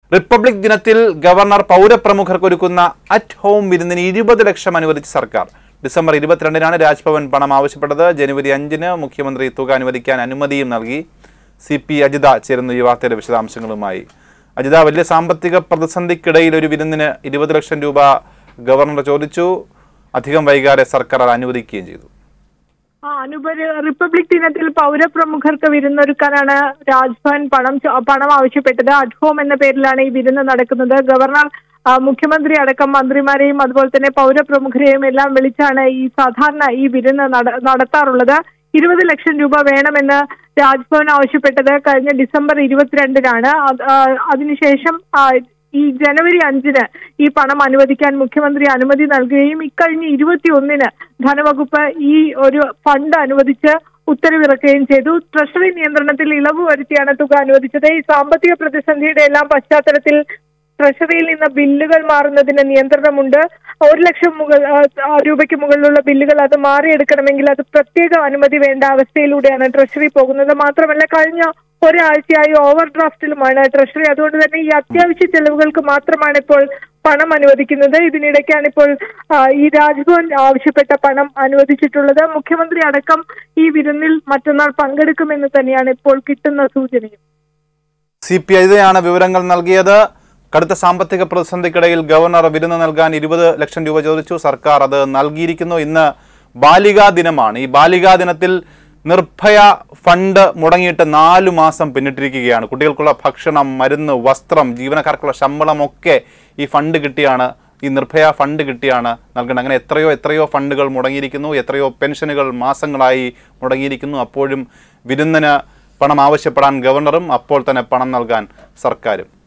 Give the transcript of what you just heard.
Republic ദിനത്തിൽ governor പൗരപ്രമുഖർക്ക് ഒരുക്കുന്ന at home വിരുന്നിന് 20 ലക്ഷം അനുവദിച്ച സർക്കാർ. ഡിസംബർ 22-നാണ് രാജ്ഭവൻ പണം ആവശ്യപ്പെട്ടത്. ജനുവരി 5-ന് മുഖ്യമന്ത്രി തുക അനുവദിക്കാൻ അനുമതിയും നൽകി. CP അജിത ചേരുന്നു ഈ വാർത്തയുടെ വിശദാംശങ്ങളുമായി. അജിത, വലിയ സാമ്പത്തിക പ്രതിസന്ധിക്കിടയിൽ ഒരു വിരുന്നിന് 20 ലക്ഷം രൂപ ഗവർണർ ചോദിച്ചു. അധികം വൈകാതെ സർക്കാർ അത് അനുവദിക്കുകയും ചെയ്തു. റിപ്പബ്ലിക് ദിനത്തിൽ പൗരപ്രമുഖർക്ക് വിരുന്നൊരുക്കാനാണ് രാജ്ഭവൻ പണം ആവശ്യപ്പെട്ടത്. അറ്റ് ഹോം എന്ന പേരിലാണ് ഈ വിരുന്ന് നടക്കുന്നത്. ഗവർണർ മുഖ്യമന്ത്രി അടക്കം മന്ത്രിമാരെയും അതുപോലെ തന്നെ പൗരപ്രമുഖരെയും എല്ലാം വിളിച്ചാണ് സാധാരണ ഈ വിരുന്ന് നടത്താറുള്ളത്. 20 ലക്ഷം രൂപ വേണമെന്ന് രാജ്ഭവൻ ആവശ്യപ്പെട്ടത് കഴിഞ്ഞ ഡിസംബർ 22-നാണ്. അതിനുശേഷം ഈ ജനുവരി 5-ന് ഈ പണം അനുവദിക്കാൻ മുഖ്യമന്ത്രി അനുമതി നൽകുകയും ഇക്കഴിഞ്ഞ 21-ന് ധനവകുപ്പ് ഈ ഒരു ഫണ്ട് അനുവദിച്ച് ഉത്തരവിറക്കുകയും ചെയ്തു. ട്രഷറി നിയന്ത്രണത്തിൽ ഇളവ് വരുത്തിയാണ് തുക അനുവദിച്ചത്. ഈ സാമ്പത്തിക പ്രതിസന്ധിയുടെ എല്ലാം പശ്ചാത്തലത്തിൽ ട്രഷറിയിൽ നിന്ന് ബില്ലുകൾ മാറുന്നതിന് നിയന്ത്രണമുണ്ട്. 1 ലക്ഷം രൂപയ്ക്ക് മുകളിലുള്ള ബില്ലുകൾ അത് മാറിയെടുക്കണമെങ്കിൽ അത് പ്രത്യേക അനുമതി വേണ്ട അവസ്ഥയിലൂടെയാണ് ട്രഷറി പോകുന്നത്. മാത്രമല്ല കഴിഞ്ഞ ഒരാഴ്ചയായി ഓവർ ഡ്രാഫ്റ്റിലുമാണ് ട്രഷറി. അതുകൊണ്ട് തന്നെ ഈ അത്യാവശ്യ ചെലവുകൾക്ക് മാത്രമാണ് ഇപ്പോൾ പണം അനുവദിക്കുന്നത്. ഇതിനിടയ്ക്കാണ് ഇപ്പോൾ ഈ രാജ്ഭവൻ ആവശ്യപ്പെട്ട പണം അനുവദിച്ചിട്ടുള്ളത്. മുഖ്യമന്ത്രി അടക്കം ഈ വിരുന്നിൽ മറ്റന്നാൾ പങ്കെടുക്കുമെന്ന് തന്നെയാണ് ഇപ്പോൾ കിട്ടുന്ന സൂചനയും. CP അജിതയാണ് വിവരങ്ങൾ നൽകിയത്. കടുത്ത സാമ്പത്തിക പ്രതിസന്ധിക്കിടയിൽ ഗവർണർ വിരുന്ന് നൽകാൻ 20 ലക്ഷം രൂപ ചോദിച്ചു. സർക്കാർ അത് നൽകിയിരിക്കുന്നു. ഇന്ന് ബാലികാ ദിനമാണ്. ഈ ബാലികാ ദിനത്തിൽ നിർഭയ ഫണ്ട് മുടങ്ങിയിട്ട് 4 മാസം പിന്നിട്ടിരിക്കുകയാണ്. കുട്ടികൾക്കുള്ള ഭക്ഷണം, മരുന്ന്, വസ്ത്രം, ജീവനക്കാർക്കുള്ള ശമ്പളമൊക്കെ ഈ ഫണ്ട് കിട്ടിയാണ്, ഈ നിർഭയ ഫണ്ട് കിട്ടിയാണ് നൽകുന്നത്. അങ്ങനെ എത്രയോ ഫണ്ടുകൾ മുടങ്ങിയിരിക്കുന്നു, എത്രയോ പെൻഷനുകൾ മാസങ്ങളായി മുടങ്ങിയിരിക്കുന്നു. അപ്പോഴും വിരുന്നിന് പണം ആവശ്യപ്പെടാൻ ഗവർണറും അപ്പോൾ തന്നെ പണം നൽകാൻ സർക്കാരും.